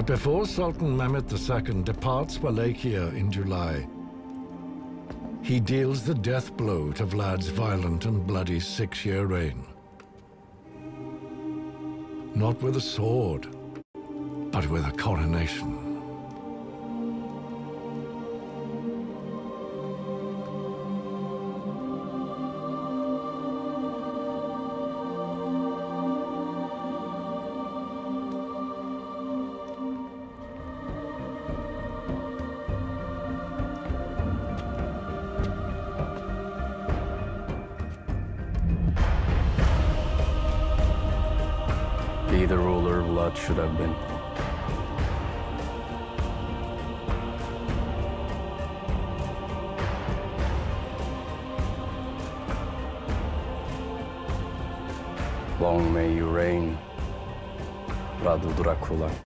But before Sultan Mehmet II departs Wallachia in July, he deals the death blow to Vlad's violent and bloody 6-year reign. Not with a sword, but with a coronation. Be the ruler Vlad should have been. Long may you reign, Radu Dracula.